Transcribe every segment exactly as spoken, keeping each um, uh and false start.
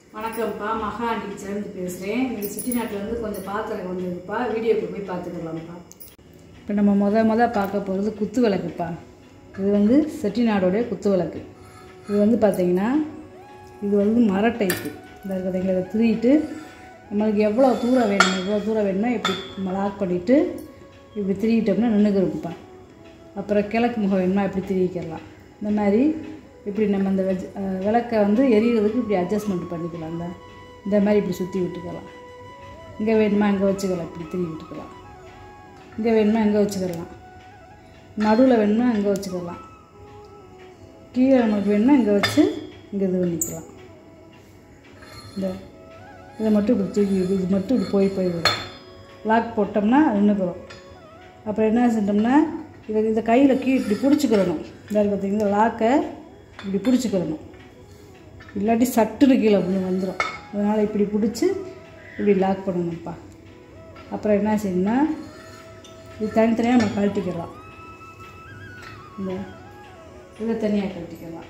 வணக்கம்ப்பா, மகா டீச்சர்லேருந்து பேசுகிறேன். நீங்கள் செட்டிநாட்டிலேருந்து கொஞ்சம் பாத்திரம் வந்ததுப்பா, வீடியோக்கு போய் பார்த்துக்கலாம்ப்பா. இப்போ நம்ம முத முத பார்க்க போகிறது குத்து விளக்குப்பா. இது வந்து செட்டிநாடோடைய குத்து விளக்கு. இது வந்து பார்த்திங்கன்னா இது வந்து மர டைப்பு. இந்த இருக்கிறத இதை திருவிட்டு நம்மளுக்கு எவ்வளோ தூரம் வேணும் எவ்வளோ தூரம் வேணும்னா இப்படி நம்ம லாக் பண்ணிவிட்டு இப்படி திருவிட்டோம்னா நின்றுக்கிறோம்ப்பா. அப்புறம் கிழக்கு முகம் வேணுமா இப்படி திருவிக்கலாம். இந்த மாதிரி இப்படி நம்ம இந்த வெஜ் விளக்கை வந்து எரிகிறதுக்கு இப்படி அட்ஜஸ்ட்மெண்ட் பண்ணிக்கலாம். இந்த இந்த மாதிரி இப்படி சுற்றி விட்டுக்கலாம். இங்கே வேணுமா இங்கே வச்சுக்கலாம், இப்படி திரும்பி விட்டுக்கலாம். இங்கே வேணுமா இங்கே வச்சுக்கலாம், நடுவில் வேணுமா இங்கே வச்சுக்கலாம், கீழே நமக்கு வேணுமா இங்கே வச்சு இங்கே இது பண்ணிக்கலாம். இந்த இதை மட்டும் இப்படி தூக்கி இது மட்டும் இப்படி போய் போய் விடும். லாக் போட்டோம்னா நின்றுக்கிறோம். அப்புறம் என்ன செஞ்சோம்னா இதை இதை கையில் கீழே இப்படி பிடிச்சிக்கிறணும். இந்த பார்த்தீங்கன்னா லாக்கை இப்படி பிடிச்சிக்கிறணும், இல்லாட்டி சட்டுன்னு கீழே அப்படின்னு வந்துடும். அதனால் இப்படி பிடிச்சி இப்படி லாக் பண்ணணும்ப்பா. அப்புறம் என்ன செய்யணும்னா இது தனித்தனியாக நம்ம கழட்டிக்கலாம். இந்த இதை தனியாக கழட்டிக்கலாம்.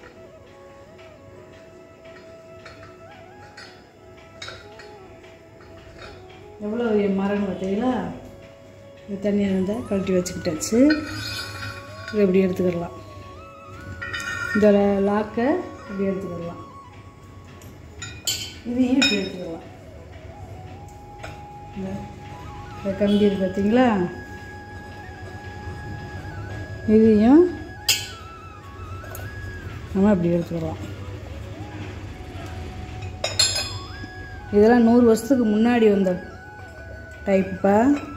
எவ்வளோ மரம் பார்த்தீங்களா? இது தனியாக இருந்தால் கழட்டி வச்சுக்கிட்டாச்சு. இதை இப்படி எடுத்துக்கிடலாம். இதோட லாக்கை இப்படி எடுத்துக்கிடலாம். இதையும் இப்படி எடுத்துக்கலாம். இந்த கம்பி இருக்கு பார்த்தீங்களா? இதையும் நம்ம இப்படி எடுத்துக்கலாம். இதெல்லாம் நூறு வருஷத்துக்கு முன்னாடி வந்த டைப்புப்பா.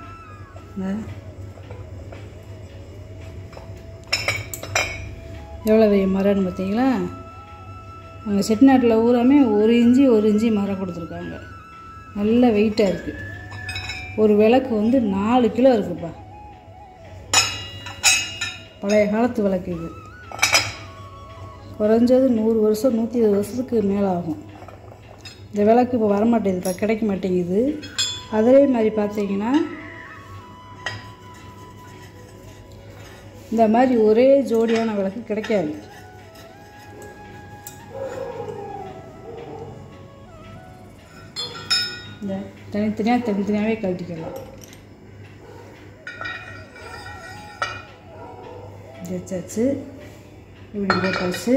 எவ்வளோ வெய்ய மரம்னு பார்த்தீங்களா? அங்கே செட்டிநாட்டில் ஊராமே ஒரு இஞ்சி ஒரு இஞ்சி மரம் கொடுத்துருக்காங்க. நல்ல வெயிட்டாக இருக்குது. ஒரு விளக்கு வந்து நாலு கிலோ இருக்குப்பா. பழைய காலத்து விளக்கு இது. குறைஞ்சது நூறு வருஷம் நூற்றி இருபது வருஷத்துக்கு மேலே ஆகும். இந்த விளக்கு இப்போ வரமாட்டேங்குதுப்பா, கிடைக்க மாட்டேங்குது. அதே மாதிரி பார்த்தீங்கன்னா இந்த மாதிரி ஒரே ஜோடியான விளக்கு கிடைக்காது. இந்த தனித்தனியாக தனித்தனியாகவே கழட்டிக்கலாம். வச்சாச்சு, இப்படி போட்டாச்சு.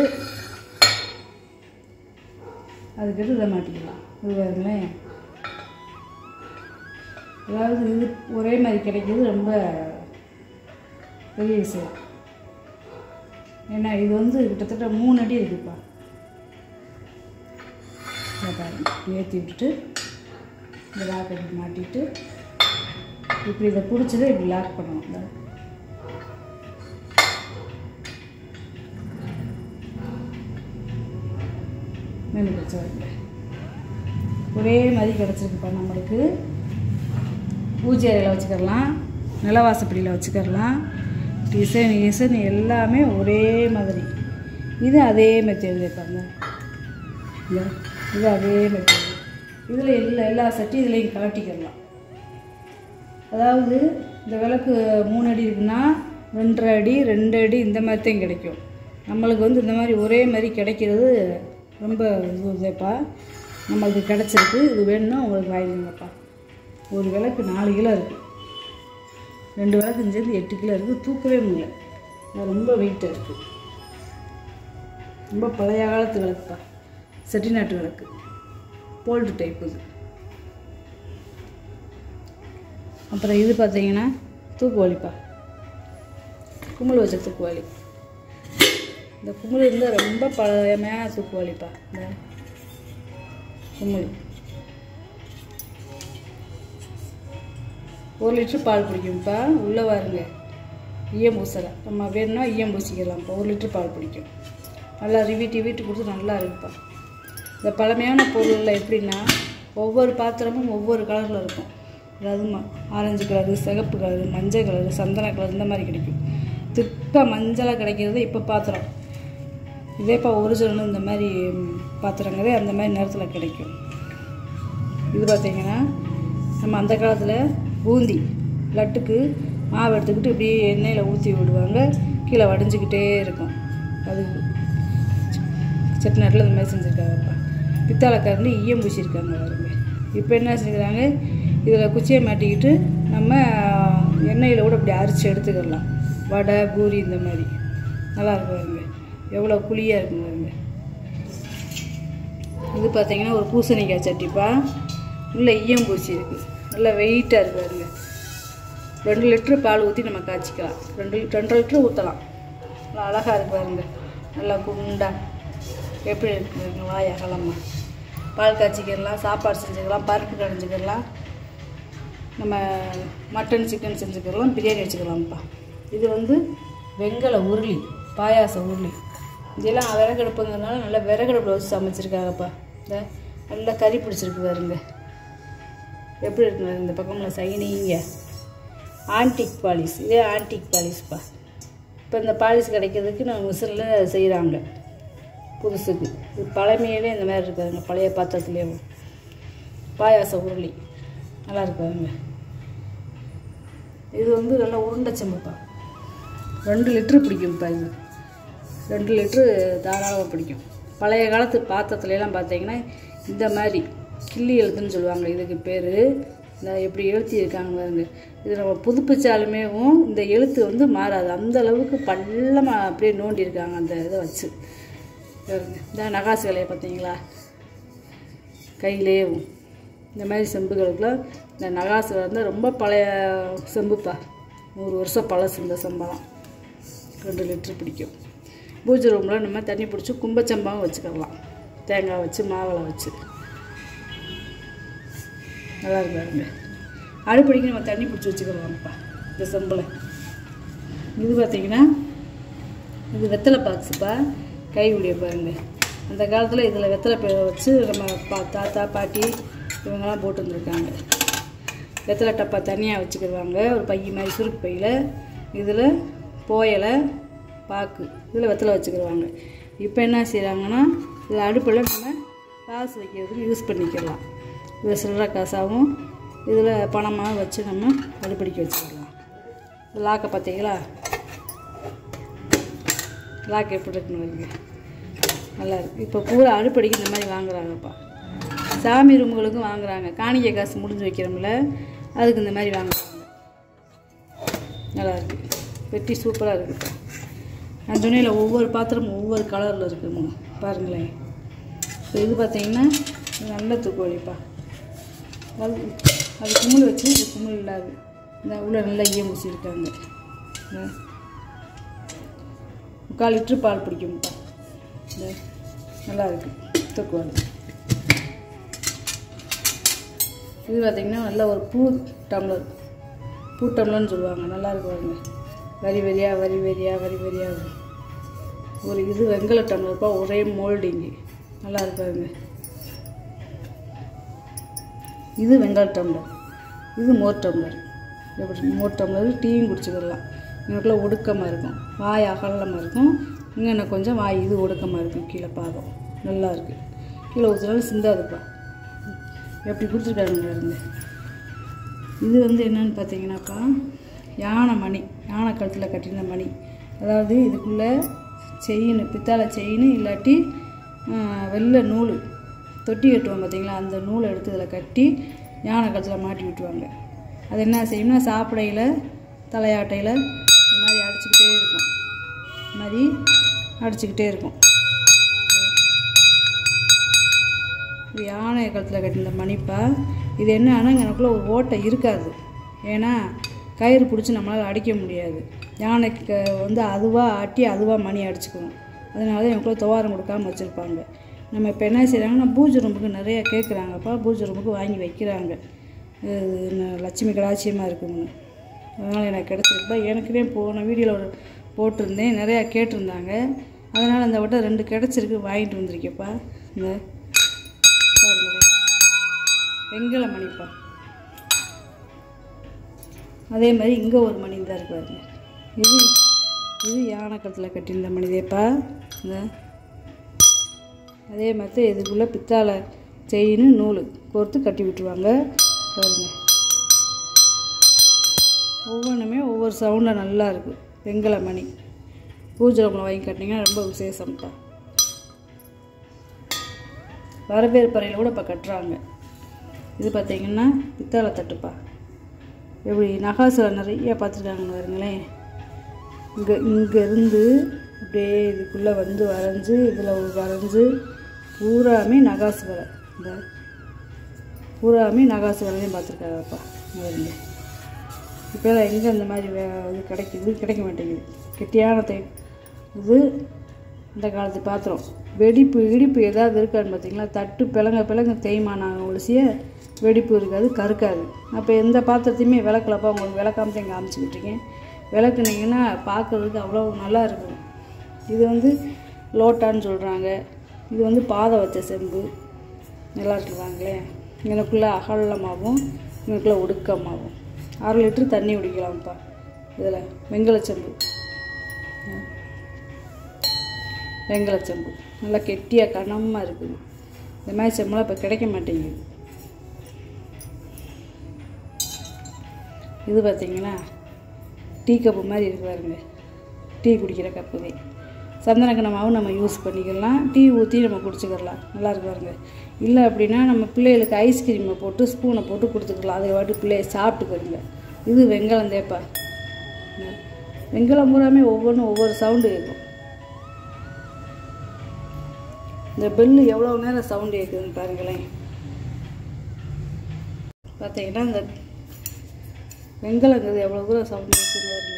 அதுக்கடுத்து இதை மாட்டிக்கலாம். இது பாருங்களேன், அதாவது இது ஒரே மாதிரி கிடைக்கிறது ரொம்ப பெரிய விஷயம். ஏன்னா இது வந்து கிட்டத்தட்ட மூணு அடி இருக்குப்பா. பாருங்க, ஏற்றி விட்டுட்டு இந்த லாக் இப்படி மாட்டிட்டு இப்படி இதை பிடிச்சதை இப்படி லாக் பண்ணணும். மீன் பிடிச்ச ஒரே மாதிரி கிடச்சிருக்குப்பா. நம்மளுக்கு பூஜை அறையில் வச்சுக்கலாம், நிலவாசப்படியில் வச்சுக்கலாம். டிசைன் டிசைன் எல்லாமே ஒரே மாதிரி. இது அதே மெத்தேடு வைப்பாங்க. இது அதே மெத்தேடு. இதில் எல்லா எல்லா சட்டி இதுலேயும் கலட்டிக்கலாம். அதாவது இந்த விளக்கு மூணு அடி இருக்குன்னா ரெண்டரை அடி ரெண்டு அடி இந்த மாதிரி தான் கிடைக்கும். நம்மளுக்கு வந்து இந்த மாதிரி ஒரே மாதிரி கிடைக்கிறது ரொம்ப இதுப்பா. நம்மளுக்கு கிடச்சிருக்கு. இது வேணும்னா உங்களுக்கு வாங்கிங்கப்பா. ஒரு விளக்கு நாலு கிலோ இருக்குது. ரெண்டு விளக்கு சேர்ந்து எட்டு கிலோ இருக்குது. தூக்கவே முடியல, ரொம்ப வெயிட்டாக இருக்குது. ரொம்ப பழைய காலத்து விளக்குப்பா. செட்டிநாட்டு விளக்கு, போல்டு டைப் இது. அப்புறம் இது பார்த்தீங்கன்னா தூக்குவாளிப்பா, கும்பல் வச்ச தூக்குவாளி. இந்த கும்பல் இருந்தால் ரொம்ப பழமையான தூக்குவாளிப்பா. இந்த கும்பல் ஒரு லிட்ரு பால் பிடிக்கும்ப்பா. உள்ளே வாருங்க, ஈயம் பூசலை. நம்ம வேணும்னா ஈயம் பூசிக்கலாம்ப்பா. ஒரு லிட்ரு பால் பிடிக்கும். நல்லா ரிவீட்டு வீட்டு கொடுத்து நல்லா இருக்குப்பா. இந்த பழமையான பொருளில் எப்படின்னா ஒவ்வொரு பாத்திரமும் ஒவ்வொரு கலரில் இருக்கும். அதாவது ஆரஞ்சு கலரு, சிகப்பு கலரு, மஞ்சள் கலரு, சந்தன கலர் இந்த மாதிரி கிடைக்கும். திக்காக மஞ்சளாக கிடைக்கிறது இப்போ பாத்திரம். இதேப்பா ஒரிஜினல் இந்த மாதிரி பாத்திரங்களே அந்த மாதிரி நேரத்தில் கிடைக்கும். இது பார்த்திங்கன்னா நம்ம அந்த காலத்தில் பூந்தி லட்டுக்கு மாவு எடுத்துக்கிட்டு இப்படியே எண்ணெயில் ஊற்றி விடுவாங்க. கீழே வடிஞ்சிக்கிட்டே இருக்கும். அது செட்டிநாட்டில் இந்த மாதிரி செஞ்சுருக்காங்கப்பா. பித்தளை கரண்டி ஈயம் பூசியிருக்காங்க பாருங்க. இப்போ என்ன செஞ்சுக்கிறாங்க, இதில் குச்சியை மாட்டிக்கிட்டு நம்ம எண்ணெயில் கூட இப்படி அரிச்சு எடுத்துக்கிடலாம். வடை பூரி இந்த மாதிரி நல்லா இருக்குங்க. எவ்வளோ குழியாக இருக்குங்க பாருங்க. இது பார்த்திங்கன்னா ஒரு பூசணிக்காய் சட்டிப்பா, உள்ள ஈயம் பூசி இருக்குது, நல்லா வெயிட்டாக இருக்குது பாருங்க. ரெண்டு லிட்ரு பால் ஊற்றி நம்ம காய்ச்சிக்கலாம். ரெண்டு ரெண்டு லிட்ரு ஊற்றலாம். நல்லா அழகாக இருக்குது பாருங்க. நல்லா குண்டா எப்படி இருக்குதுங்க, வாய் அகலமாக. பால் காய்ச்சிக்கிடலாம், சாப்பாடு செஞ்சுக்கலாம், பருப்பு கடைஞ்சிக்கிடலாம், நம்ம மட்டன் சிக்கன் செஞ்சுக்கலாம், பிரியாணி வச்சுக்கலாம்ப்பா. இது வந்து வெங்கல உருளி, பாயாச உருளி. இதெல்லாம் விறகடுப்புங்கிறதுனால நல்லா விறகடுப்பில் வச்சு சமைச்சிருக்காங்கப்பா. இந்த நல்லா கறி பிடிச்சிருக்கு பாருங்க, எப்படி இருக்குங்க இந்த பக்கமில் சைனிங்க. ஆன்டிக் பாலிஷ், இதே ஆன்டிக் பாலிஷ்ப்பா. இப்போ இந்த பாலிஷ் கிடைக்கிறதுக்கு நம்ம மிஷினில் செய்கிறாங்க புதுசுக்கு. இது பழமையிலே இந்த மாதிரி இருக்காதுங்க, பழைய பாத்திரத்துலேயும். பாயாச உருளி நல்லா இருக்காதுங்க. இது வந்து நல்லா உருண்டை செம்புப்பா. ரெண்டு லிட்ரு பிடிக்கும்ப்பா. இது ரெண்டு லிட்ரு தாராளமாக பிடிக்கும். பழைய காலத்து பாத்திரத்துலலாம் பார்த்தீங்கன்னா இந்த மாதிரி கிள்ளி எழுத்துன்னு சொல்லுவாங்க இதுக்கு பேர். இந்த எப்படி எழுத்தி இருக்காங்க பாருங்க. இது நம்ம புதுப்பிச்சாலுமேவும் இந்த எழுத்து வந்து மாறாது. அந்த அளவுக்கு பள்ளமாக அப்படியே நோண்டியிருக்காங்க அந்த இதை வச்சு. இந்த நகாசு வேலையை பார்த்தீங்களா, கையிலேயும் இந்த மாதிரி செம்புகளுக்குலாம் இந்த நகாசு வந்து ரொம்ப பழைய செம்புப்பா. நூறு வருஷம் பழசு இந்த செம்பெல்லாம். ரெண்டு லிட்ரு பிடிக்கும். பூஜை ரூமில் நம்ம தண்ணி பிடிச்சி கும்பச்சம்பாவும் வச்சுக்கலாம், தேங்காய் வச்சு மாவளை வச்சு நல்லா இருக்காருங்க. அடுப்படிக்கு நம்ம தண்ணி பிடிச்சி வச்சுக்கலாம்ப்பா இந்த செம்பில். இது பார்த்திங்கன்னா இது வெத்தலை பாக்ஸுப்பா, கை உடைய பாருங்க. அந்த காலத்தில் இதில் வெத்தலை பே வச்சு நம்ம பா தாத்தா பாட்டி இவங்கெல்லாம் போட்டு வந்துருக்காங்க. வெத்தலை டப்பா தனியாக வச்சுக்கிடுவாங்க, ஒரு பை மாதிரி சுருக்கு பையில். இதில் போயலை பாக்கு, இதில் வெத்தலை வச்சுக்கிடுவாங்க. இப்போ என்ன செய்கிறாங்கன்னா இதில் அடுப்பில் நம்ம காசு வைக்கிறதுக்கு யூஸ் பண்ணிக்கலாம். இதில் சில்லறை காசாகவும் இதில் பணமாக வச்சு நம்ம அடுப்படிக்க வச்சுக்கலாம். லாக்கை பார்த்தீங்களா, லாக் எப்படி இருக்குன்னு வைங்க, நல்லா இருக்குது. இப்போ பூரா அடுப்படிக்கு இந்த மாதிரி வாங்குறாங்கப்பா. சாமி ரூமுகளுக்கும் வாங்குறாங்க. காணிக்கை காசு முடிஞ்சு வைக்கிறோம்ல, அதுக்கு இந்த மாதிரி வாங்குறாங்க. நல்லா இருக்குது, வெட்டி சூப்பராக இருக்குப்பா. அந்த துணியில் ஒவ்வொரு பாத்திரமும் ஒவ்வொரு கலரில் இருக்குங்க பாருங்களேன். இப்போ இது பார்த்திங்கன்னா நல்ல தூக்குவலிப்பா. அது அது குமிழ் வச்சு இது குமிழ் இல்லாது இந்த உள்ள நல்லா ஈயம் பூசியிருக்காங்க. முக்கால் லிட்ரு பால் பிடிக்கும்ப்பா. இந்த நல்லா இருக்குது தூக்குவாலி. இது பார்த்திங்கன்னா நல்ல ஒரு பூ டம்ளர், பூ டம்ளர்னு சொல்லுவாங்க. நல்லா இருக்குவாங்க. வரி வரியாக வரி வரியாக வரி வரியாக ஒரு இது வெங்கல டம்ளர்ப்பா, ஒரே மோல்டிங்கு நல்லா இருக்காதுங்க. இது வெங்காய டம்ளர், இது மோர் டம்ளர். எப்படி மோர் டம்ளர் டீயும் குடிச்சிக்கிடலாம். இங்கக்குள்ள ஒடுக்கமாக இருக்கும், வாய் அகலமாக இருக்கும். இங்கே என்ன கொஞ்சம் வாய் இது ஒடுக்கமாக இருக்கும். கீழே பாதம் நல்லா இருக்குது. கீழே ஊற்றுனாலும் சிந்தாதுப்பா. எப்படி கொடுத்துருக்காருங்க இருந்து. இது வந்து என்னன்னு பார்த்தீங்கன்னாப்பா, யானை மணி, யானை கழுத்தில் கட்டின மணி. அதாவது இதுக்குள்ளே செயின், பித்தாளை செயின் இல்லாட்டி வெள்ளை நூல் தொட்டி கட்டுவோம் பார்த்தீங்களா, அந்த நூலை எடுத்து இதில் கட்டி யானை கழுத்தில் மாட்டி விட்டுருவாங்க. அது என்ன செய்யணும்னா சாப்பிடையில் தலையாட்டையில் இந்த மாதிரி அடிச்சுக்கிட்டே இருக்கும். இந்த மாதிரி அடிச்சுக்கிட்டே இருக்கும். இது யானை கழுத்தில் கட்டின மணிப்பா. இது என்ன ஆனால் எனக்குள்ளே ஒரு ஓட்டை இருக்காது. ஏன்னா கயிறு பிடிச்சி நம்மளால் அடிக்க முடியாது. யானைக்கு வந்து அதுவாக ஆட்டி அதுவாக மணி அடிச்சுக்கணும். அதனால தான் எனக்குள்ளே துவாரம் கொடுக்காமல் வச்சுருப்பாங்க. நம்ம இப்போ என்ன செய்கிறாங்கன்னா பூஜை ரூமுக்கு நிறையா கேட்குறாங்கப்பா. பூஜை ரூமுக்கு வாங்கி வைக்கிறாங்க. லட்சுமி கடாட்சியமாக இருக்குதுன்னு. அதனால் எனக்கு கிடச்சிருக்குப்பா. எனக்குனே போன வீடியோவில் ஒரு போட்டிருந்தேன், நிறையா கேட்டிருந்தாங்க. அதனால் அந்த வட்டம் ரெண்டு கிடச்சிருக்கு, வாங்கிட்டு வந்திருக்கேப்பா. இந்த பாருங்களேன், வெங்கல மணிப்பா. அதே மாதிரி இங்கே ஒரு மணி தான் இருக்கு பாருங்க. இது இது யானை கழுத்தில் கட்டியிருந்த மணிதேப்பா. இந்த அதே மாதிரி இதுக்குள்ளே பித்தாளை செயின் நூல் கோர்த்து கட்டி விட்டுருவாங்க பாருங்க. ஒவ்வொன்றுமே ஒவ்வொரு சவுண்டில் நல்லா இருக்குது. வெங்கல மணி பூஜை ரூமில் வாங்கி கட்டினீங்கன்னா ரொம்ப விசேஷம்ப்பா. வரவேற்பறையில் கூட இப்போ கட்டுறாங்க. இது பார்த்திங்கன்னா பித்தளை தட்டுப்பா. எப்படி நகாசில் நிறைய பார்த்துருக்காங்கன்னு பாருங்களேன். இங்கே இங்கேருந்து அப்படியே இதுக்குள்ளே வந்து வரைஞ்சி இதில் வரைஞ்சி பூராமே நகாசு வரை, இந்த பூராமே நகாசு வரையும் பார்த்துருக்காங்கப்பா. பாருங்க, இப்போ எங்கே இந்த மாதிரி வே இது கிடைக்கிது, கிடைக்க மாட்டேங்குது. கெட்டியான தை இது இந்த காலத்து பாத்திரம். வெடிப்பு இடிப்பு ஏதாவது இருக்கான்னு பார்த்தீங்களா? தட்டு பிளங்க பிளங்க தேய்மானம் ஒழிச்சிய வெடிப்பு இருக்காது, கருக்காது. அப்போ எந்த பாத்திரத்தையுமே விளக்கலப்பா. உங்களுக்கு விளக்காம இங்கே காமிச்சிக்கிட்ருக்கேன். விளக்குனீங்கன்னா பார்க்குறதுக்கு அவ்வளோ நல்லா இருக்கும். இது வந்து லோட்டான்னு சொல்கிறாங்க. இது வந்து பாதை வச்ச செம்பு. நல்லா இருக்குவாங்களே. எனக்குள்ளே அகலமாகவும் எனக்குள்ளே ஒடுக்கமாகவும் அரை லிட்டரு தண்ணி குடிக்கலாம்ப்பா. இதில் வெங்கலச்செம்பு, வெங்கலச்செம்பு நல்லா கெட்டியாக கனமாக இருக்குது. இந்த மாதிரி செம்பெல்லாம் இப்போ கிடைக்க மாட்டேங்குது. இது பார்த்திங்கன்னா டீ கப்பு மாதிரி இருக்கு பாருங்க. டீ குடிக்கிற கப்புவே. சந்தனக்கனமாகவும் நம்ம யூஸ் பண்ணிக்கலாம். டீ ஊற்றி நம்ம குடிச்சிக்கிடலாம். நல்லா இருக்கு பாருங்க. இல்லை அப்படின்னா நம்ம பிள்ளைகளுக்கு ஐஸ்கிரீமை போட்டு ஸ்பூனை போட்டு கொடுத்துக்கலாம். அதை வாட்டி பிள்ளைய சாப்பிட்டுக்கிறீங்க. இது வெங்கலம் தேப்பா. வெங்கலம் பூராமே ஒவ்வொன்றும் ஒவ்வொரு சவுண்டு கேட்கும். இந்த பெல்லு எவ்வளோ நேரம் சவுண்டு கேட்குதுன்னு பாருங்களேன். பார்த்தீங்கன்னா இந்த வெங்கலங்கிறது எவ்வளோ தூரம் சவுண்டு கேட்குன்னு பாருங்க.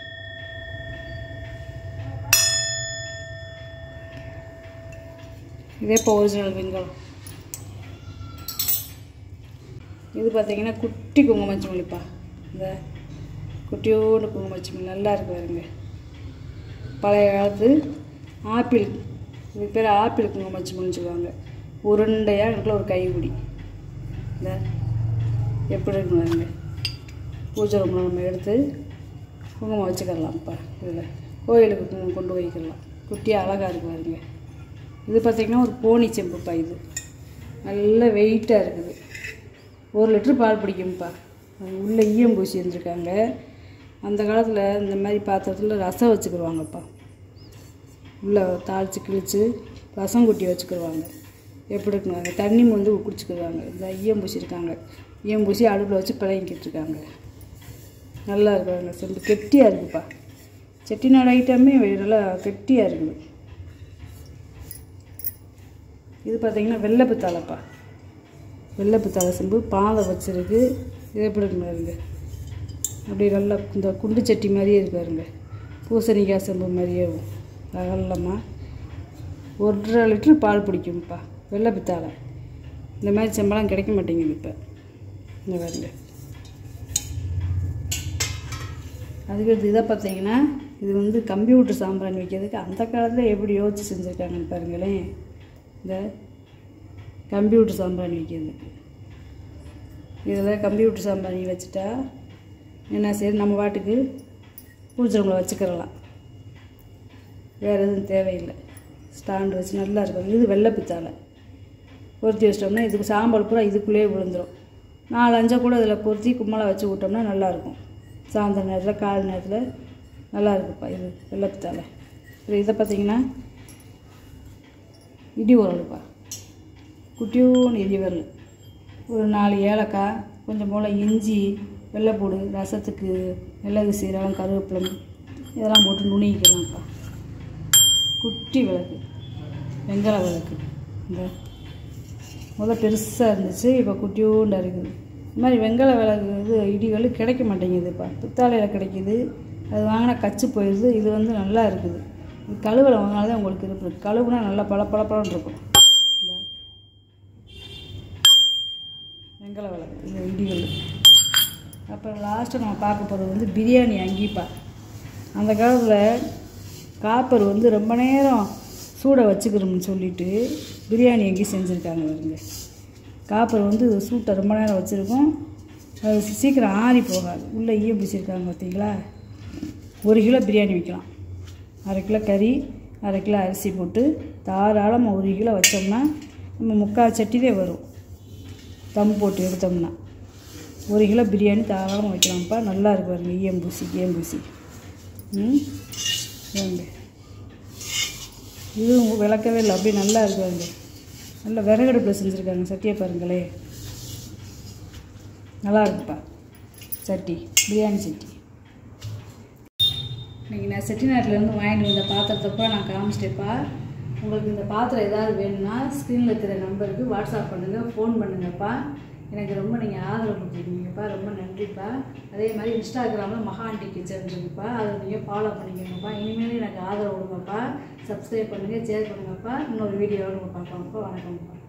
இதே இப்போ ஒரிஜினல் வெங்கலம். இது பார்த்தீங்கன்னா குட்டி குங்குமச்சிமல்லிப்பா. இந்த குட்டியோடு குங்குமச்சிமல்லி நல்லா இருக்கு பாருங்க. பழைய காலத்து ஆப்பிள், இது பேர் ஆப்பிள் குங்குமச்சிமல்லின்னு சொல்லுவாங்க. உருண்டையாக எனக்குள்ள ஒரு கைப்பிடி. இந்த எப்படி இருக்குன்னு பாருங்க. பூஜை ரூமில் நம்ம எடுத்து குங்குமம் வச்சுக்கிடலாம்ப்பா. இதில் கோயிலுக்கு குங்குமம் கொண்டு வைக்கலாம். குட்டியாக அழகாக இருக்கு பாருங்க. இது பார்த்திங்கன்னா ஒரு போனி செம்புப்பா. இது நல்ல வெயிட்டாக இருக்குது. ஒரு லிட்ரு பால் பிடிக்கும்ப்பா. உள்ளே ஈயம் பூசி இருந்துருக்காங்க. அந்த காலத்தில் இந்த மாதிரி பாத்திரத்தில் ரசம் வச்சுக்கிடுவாங்கப்பா. உள்ளே தாளித்து கிழித்து ரசம் குட்டி வச்சுக்கிடுவாங்க. எப்படி இருக்குங்க, தண்ணி வந்து குடிச்சிக்கிடுவாங்க. இந்த ஈயம் பூசியிருக்காங்க. ஈயம் பூசி அடுப்பில் வச்சு பிழைங்கிட்டு இருக்காங்க. நல்லா இருக்காங்க. செம்பு கெட்டியாக இருக்குதுப்பா. செட்டிநாடு ஐட்டமே நல்லா கெட்டியாக இருக்குது. இது பார்த்திங்கன்னா வெள்ளை பித்தாளைப்பா. வெள்ளை பித்தாளை செம்பு பாதை வச்சுருக்கு. இது எப்படி இருக்குங்க, அப்படி நல்லா இந்த குண்டு சட்டி மாதிரியே இருக்காருங்க. பூசணிக்காய் செம்பு மாதிரியே அகலமாக ஒன்றரை லிட்ரு பால் பிடிக்கும்ப்பா. வெள்ளை பித்தாளை. இந்த மாதிரி செம்பெல்லாம் கிடைக்க மாட்டேங்குது இப்போ. இந்த பாருங்க. அதுக்கடுத்து இதை பார்த்தீங்கன்னா இது வந்து கம்ப்யூட்டர் சாம்பிராணி வைக்கிறதுக்கு அந்த காலத்தில் எப்படி யோசிச்சு செஞ்சுருக்காங்கன்னு பாருங்களேன். இந்த கம்ப்யூட்டர் சாம்பிராணி வைக்கிறதுக்கு இதில் கம்ப்யூட்டர் சாம்பிராணி வச்சுட்டா என்ன செய்யுது, நம்ம பாட்டுக்கு பூஜை ரூமில் வச்சுக்கிறலாம். வேறு எதுவும் தேவையில்லை. ஸ்டாண்டு வச்சு நல்லா இருக்கும். இது வெள்ளை பித்தாளை பொருத்தி வச்சிட்டோம்னா இதுக்கு சாம்பல் பூரா இதுக்குள்ளேயே விழுந்துடும். நாலு அஞ்சா கூட இதில் பொருத்தி கும்மலை வச்சு விட்டோம்னா நல்லாயிருக்கும். சாயந்தர நேரத்தில் காலை நேரத்தில் நல்லா இருக்குப்பா. இது வெள்ளை பித்தாளை. இது இதை பார்த்திங்கன்னா இடி உரலுப்பா. குட்டியோன்னு இடி உரல். ஒரு நாலு ஏலக்காய், கொஞ்சம் போல் இஞ்சி, வெள்ளைப்பூடு, ரசத்துக்கு மிளகு, சீரகம், கருவேப்பிலை இதெல்லாம் போட்டு நுணுக்கிக்கலாம்ப்பா. குட்டி விளக்கு, வெங்கல விளக்கு. இந்த முதல் பெருசாக இருந்துச்சு, இப்போ குட்டியோண்டாக இருக்குது. இந்த மாதிரி வெங்கல விளக்கு இது இடிகள் கிடைக்க மாட்டேங்குதுப்பா. பித்தாளையில் கிடைக்கிது. அது வாங்கினா கச்சு போயிடுது. இது வந்து நல்லா இருக்குது. இது கழுவில் வாங்கினால தான் உங்களுக்கு இருக்குது. கழுவுனா நல்லா பல பல பழம்னு இருக்கும். இந்த வெங்கல விளக்கு, இந்த இடிகள். அப்புறம் லாஸ்ட்டு நம்ம பார்க்க போகிறது வந்து பிரியாணி அங்கிப்பா. அந்த காலத்தில் காப்பர் வந்து ரொம்ப நேரம் சூடை வச்சுக்கிறோம்னு சொல்லிவிட்டு பிரியாணி எங்கேயும் செஞ்சுருக்காங்க வருங்க. காப்பர் வந்து சூட்டை ரொம்ப நேரம் வச்சுருக்கோம். அது சீக்கிரம் ஆறி போகாது. உள்ளே ஈயம் பிடிச்சிருக்காங்க பார்த்தீங்களா. ஒரு கிலோ பிரியாணி வைக்கலாம். அரை கிலோ கறி, அரை கிலோ அரிசி போட்டு தாராளமாக ஒரு கிலோ வச்சோம்னா நம்ம முக்கால் சட்டிலே வரும். தம் போட்டு எடுத்தோம்னா ஒரு கிலோ பிரியாணி தாராளமாக வைக்கலாம்ப்பா. நல்லா இருக்கு பாருங்க. ஈயம் பூசி ஈயம் பூசி ம் வாங்க. இதுவும் விளக்கவே இல்லை. அப்படியே நல்லா இருக்குவாங்க. நல்ல விறகடுப்பில் செஞ்சுருக்காங்க சட்டியை பாருங்களே, நல்லா இருக்குப்பா சட்டி, பிரியாணி சட்டி. இன்றைக்கி நான் செட்டிநாட்டிலேருந்து வாங்கிட்டு வந்த பாத்திரத்தப்போ நான் காமிச்சிட்டேப்பா. உங்களுக்கு இந்த பாத்திரம் ஏதாவது வேணும்னா ஸ்க்ரீனில் இருக்கிற நம்பருக்கு வாட்ஸ்அப் பண்ணுங்கள், ஃபோன் பண்ணுங்கப்பா. எனக்கு ரொம்ப நீங்கள் ஆதரவு கொடுத்துருக்கீங்கப்பா, ரொம்ப நன்றிப்பா. அதே மாதிரி இன்ஸ்டாகிராமில் மகா ஆண்டி கிச்சன் இருக்குப்பா, அதை நீங்கள் ஃபாலோ பண்ணிக்கோங்கப்பா. இனிமேல் எனக்கு ஆதரவு கொடுங்கப்பா. சப்ஸ்கிரைப் பண்ணுங்கள், ஷேர் பண்ணுங்கப்பா. இன்னொரு வீடியோவை நம்ம பார்க்கலாம்ப்பா. வணக்கம்ப்பா.